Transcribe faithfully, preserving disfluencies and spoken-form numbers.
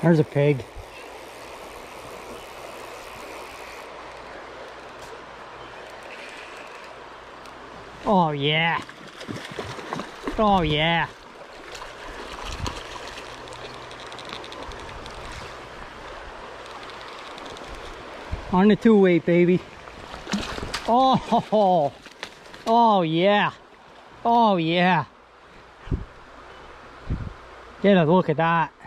There's a pig. Oh yeah. Oh yeah. On the two weight, baby. Oh, oh yeah. Oh yeah. Get a look at that.